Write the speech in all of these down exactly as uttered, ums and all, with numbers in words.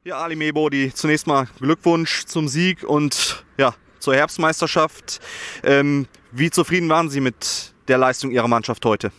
Ja, Ali Mehbodi, zunächst mal Glückwunsch zum Sieg und ja, zur Herbstmeisterschaft. Ähm, wie zufrieden waren Sie mit der Leistung Ihrer Mannschaft heute?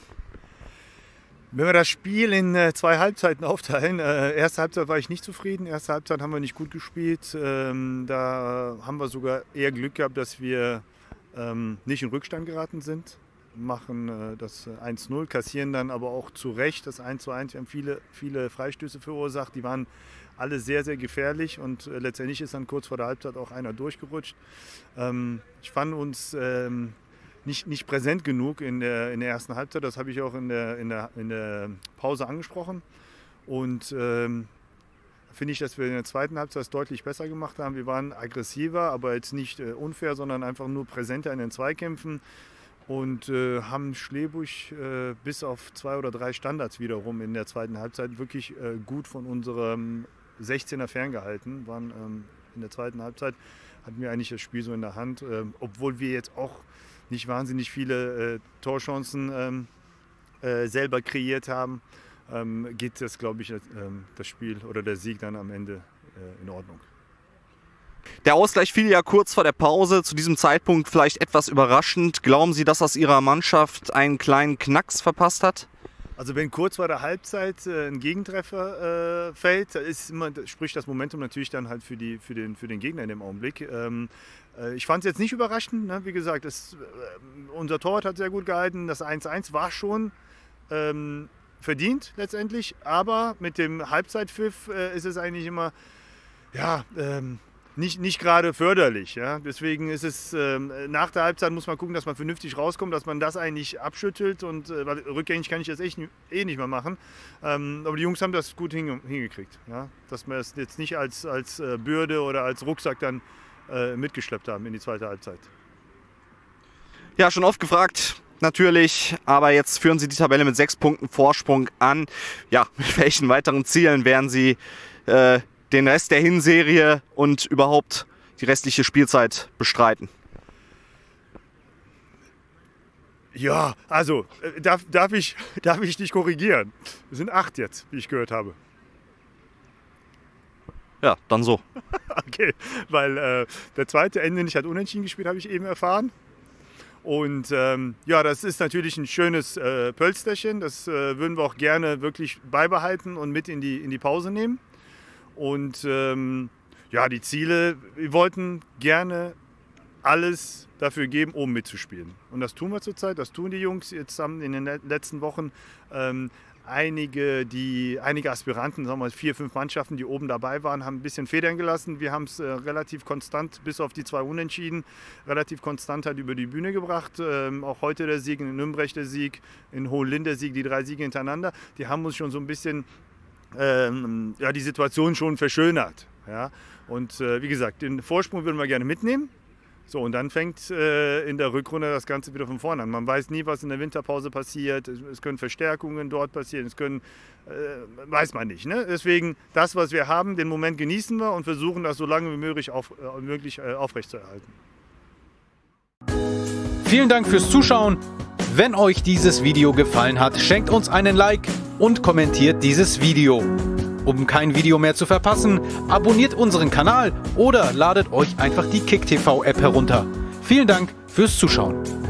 Wenn wir das Spiel in äh, zwei Halbzeiten aufteilen, äh, erste Halbzeit war ich nicht zufrieden, erste Halbzeit haben wir nicht gut gespielt. Ähm, da haben wir sogar eher Glück gehabt, dass wir ähm, nicht in Rückstand geraten sind. Machen äh, das eins null, kassieren dann aber auch zu Recht das eins zu eins. Wir haben viele, viele Freistöße verursacht, die waren alle sehr, sehr gefährlich und äh, letztendlich ist dann kurz vor der Halbzeit auch einer durchgerutscht. Ähm, ich fand uns ähm, nicht, nicht präsent genug in der, in der ersten Halbzeit, das habe ich auch in der, in der, in der Pause angesprochen. Und ähm, finde ich, dass wir in der zweiten Halbzeit das deutlich besser gemacht haben. Wir waren aggressiver, aber jetzt nicht äh, unfair, sondern einfach nur präsenter in den Zweikämpfen. Und äh, haben Schlebusch äh, bis auf zwei oder drei Standards wiederum in der zweiten Halbzeit wirklich äh, gut von unserem sechzehner ferngehalten. Waren, ähm, in der zweiten Halbzeit hatten wir eigentlich das Spiel so in der Hand, äh, obwohl wir jetzt auch nicht wahnsinnig viele äh, Torchancen ähm, äh, selber kreiert haben, ähm, geht das, glaube ich, äh, das Spiel oder der Sieg dann am Ende äh, in Ordnung. Der Ausgleich fiel ja kurz vor der Pause, zu diesem Zeitpunkt vielleicht etwas überraschend. Glauben Sie, dass das Ihrer Mannschaft einen kleinen Knacks verpasst hat? Also wenn kurz vor der Halbzeit äh, ein Gegentreffer äh, fällt, ist immer, spricht das Momentum natürlich dann halt für, die, für, den, für den Gegner in dem Augenblick. Ähm, äh, ich fand es jetzt nicht überraschend, ne? Wie gesagt, das, äh, unser Torwart hat sehr gut gehalten, das eins eins war schon ähm, verdient letztendlich, aber mit dem Halbzeitpfiff äh, ist es eigentlich immer, ja, ähm, Nicht, nicht gerade förderlich. Ja? Deswegen ist es, ähm, nach der Halbzeit muss man gucken, dass man vernünftig rauskommt, dass man das eigentlich abschüttelt. Und äh, weil rückgängig kann ich das echt eh nicht mehr machen. Ähm, aber die Jungs haben das gut hinge hingekriegt. Ja? Dass wir es jetzt nicht als, als äh, Bürde oder als Rucksack dann äh, mitgeschleppt haben in die zweite Halbzeit. Ja, schon oft gefragt. Natürlich, aber jetzt führen Sie die Tabelle mit sechs Punkten Vorsprung an. Ja, mit welchen weiteren Zielen werden Sie äh, den Rest der Hinserie und überhaupt die restliche Spielzeit bestreiten? Ja, also darf, darf, ich, darf ich dich korrigieren? Wir sind acht jetzt, wie ich gehört habe. Ja, dann so. Okay, weil äh, der zweite Ende nicht hat unentschieden gespielt, habe ich eben erfahren. Und ähm, ja, das ist natürlich ein schönes äh, Pölsterchen. Das äh, würden wir auch gerne wirklich beibehalten und mit in die, in die Pause nehmen. Und ähm, ja, die Ziele, wir wollten gerne alles dafür geben, um mitzuspielen. Und das tun wir zurzeit, das tun die Jungs. Jetzt haben in den letzten Wochen ähm, einige, die, einige Aspiranten, sagen wir mal vier, fünf Mannschaften, die oben dabei waren, haben ein bisschen Federn gelassen. Wir haben es äh, relativ konstant, bis auf die zwei Unentschieden, relativ konstant halt über die Bühne gebracht. Ähm, auch heute der Sieg, in Nürnberg der Sieg, in Hohenlinden der Sieg, die drei Siege hintereinander, die haben uns schon so ein bisschen Ähm, ja, die Situation schon verschönert. Ja? Und äh, wie gesagt, den Vorsprung würden wir gerne mitnehmen. So, und dann fängt äh, in der Rückrunde das Ganze wieder von vorne an. Man weiß nie, was in der Winterpause passiert. Es, es können Verstärkungen dort passieren. Es können, äh, weiß man nicht. Ne? Deswegen das, was wir haben, den Moment genießen wir und versuchen, das so lange wie möglich, auf, äh, möglich äh, aufrechtzuerhalten. Vielen Dank fürs Zuschauen. Wenn euch dieses Video gefallen hat, schenkt uns einen Like und kommentiert dieses Video. Um kein Video mehr zu verpassen, abonniert unseren Kanal oder ladet euch einfach die KickTV App herunter. Vielen Dank fürs Zuschauen.